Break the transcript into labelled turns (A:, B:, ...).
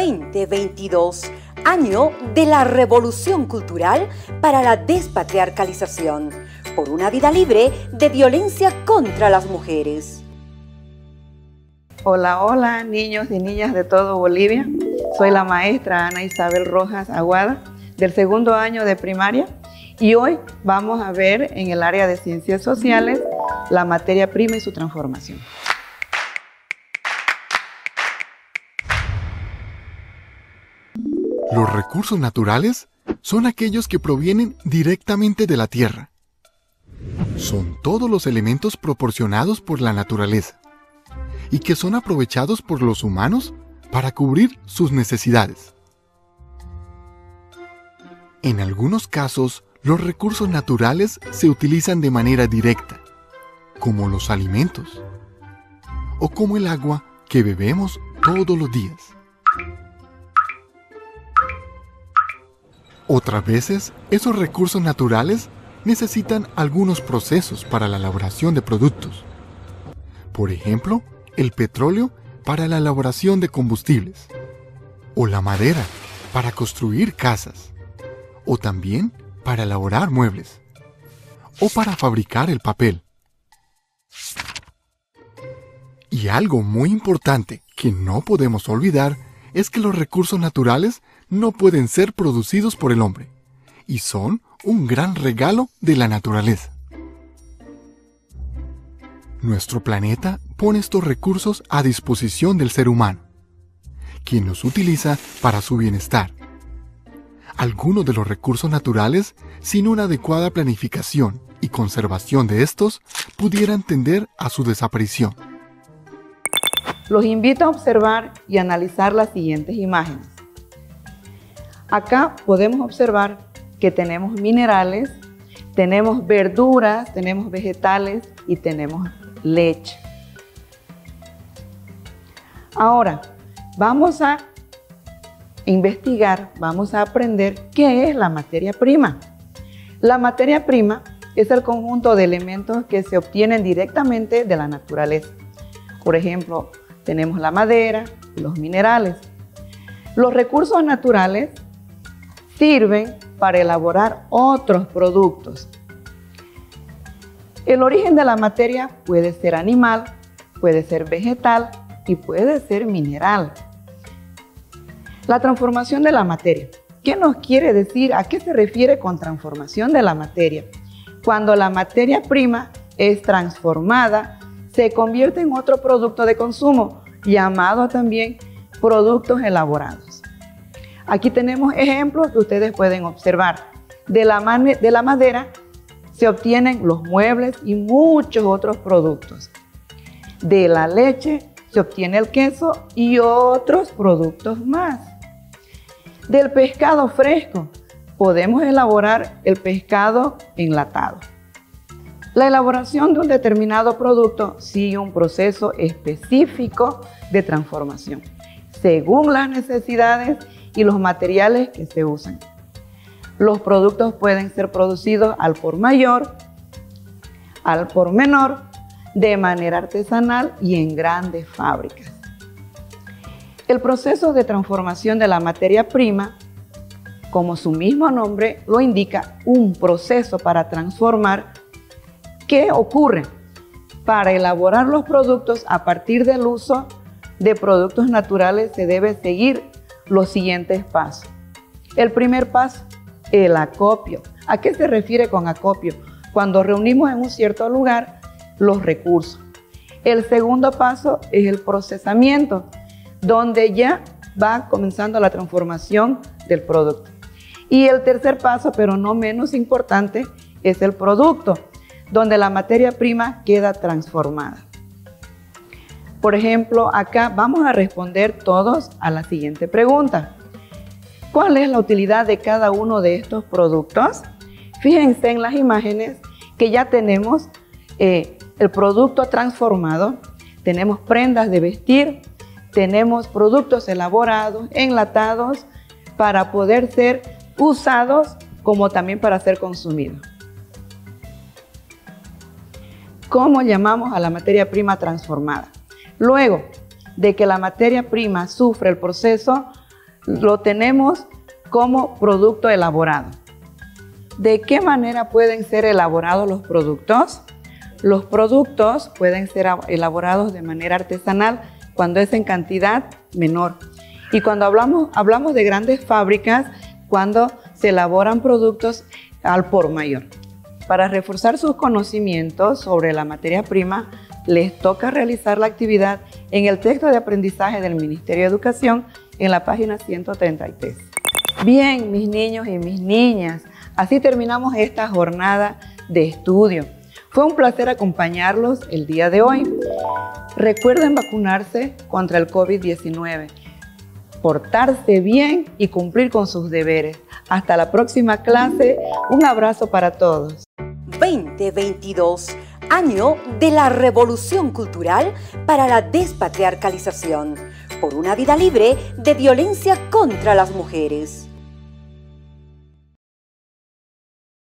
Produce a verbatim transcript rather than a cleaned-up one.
A: veinte veintidós, año de la revolución cultural para la despatriarcalización, por una vida libre de violencia contra las mujeres.
B: Hola, hola, niños y niñas de todo Bolivia. Soy la maestra Ana Isabel Rojas Aguada, del segundo año de primaria, y hoy vamos a ver en el área de ciencias sociales la materia prima y su transformación.
C: Los recursos naturales son aquellos que provienen directamente de la tierra. Son todos los elementos proporcionados por la naturaleza y que son aprovechados por los humanos para cubrir sus necesidades. En algunos casos, los recursos naturales se utilizan de manera directa, como los alimentos, o como el agua que bebemos todos los días. Otras veces, esos recursos naturales necesitan algunos procesos para la elaboración de productos. Por ejemplo, el petróleo para la elaboración de combustibles, o la madera para construir casas, o también para elaborar muebles, o para fabricar el papel. Y algo muy importante que no podemos olvidar es que los recursos naturales no pueden ser producidos por el hombre, y son un gran regalo de la naturaleza. Nuestro planeta pone estos recursos a disposición del ser humano, quien los utiliza para su bienestar. Algunos de los recursos naturales, sin una adecuada planificación y conservación de estos, pudieran tender a su desaparición.
B: Los invito a observar y analizar las siguientes imágenes. Acá podemos observar que tenemos minerales, tenemos verduras, tenemos vegetales y tenemos leche. Ahora, vamos a investigar, vamos a aprender qué es la materia prima. La materia prima es el conjunto de elementos que se obtienen directamente de la naturaleza. Por ejemplo, tenemos la madera y los minerales. Los recursos naturales sirven para elaborar otros productos. El origen de la materia puede ser animal, puede ser vegetal y puede ser mineral. La transformación de la materia. ¿Qué nos quiere decir? ¿A qué se refiere con transformación de la materia? Cuando la materia prima es transformada, se convierte en otro producto de consumo, llamado también productos elaborados. Aquí tenemos ejemplos que ustedes pueden observar. De la, de la madera se obtienen los muebles y muchos otros productos. De la leche se obtiene el queso y otros productos más. Del pescado fresco podemos elaborar el pescado enlatado. La elaboración de un determinado producto sigue un proceso específico de transformación, según las necesidades y los materiales que se usan. Los productos pueden ser producidos al por mayor, al por menor, de manera artesanal y en grandes fábricas. El proceso de transformación de la materia prima, como su mismo nombre lo indica, un proceso para transformar. ¿Qué ocurre? Para elaborar los productos a partir del uso de productos naturales se debe seguir los siguientes pasos. El primer paso, el acopio. ¿A qué se refiere con acopio? Cuando reunimos en un cierto lugar los recursos. El segundo paso es el procesamiento, donde ya va comenzando la transformación del producto. Y el tercer paso, pero no menos importante, es el producto, donde la materia prima queda transformada. Por ejemplo, acá vamos a responder todos a la siguiente pregunta. ¿Cuál es la utilidad de cada uno de estos productos? Fíjense en las imágenes que ya tenemos eh, el producto transformado, tenemos prendas de vestir, tenemos productos elaborados, enlatados, para poder ser usados como también para ser consumidos. ¿Cómo llamamos a la materia prima transformada? Luego de que la materia prima sufre el proceso lo tenemos como producto elaborado. ¿De qué manera pueden ser elaborados los productos? Los productos pueden ser elaborados de manera artesanal cuando es en cantidad menor. Y cuando hablamos, hablamos de grandes fábricas, cuando se elaboran productos al por mayor. Para reforzar sus conocimientos sobre la materia prima, les toca realizar la actividad en el texto de aprendizaje del Ministerio de Educación en la página ciento treinta y tres. Bien, mis niños y mis niñas, así terminamos esta jornada de estudio. Fue un placer acompañarlos el día de hoy. Recuerden vacunarse contra el COVID diecinueve, portarse bien y cumplir con sus deberes. Hasta la próxima clase. Un abrazo para todos.
A: veinte veintidós, año de la Revolución Cultural para la Despatriarcalización, por una vida libre de violencia contra las mujeres.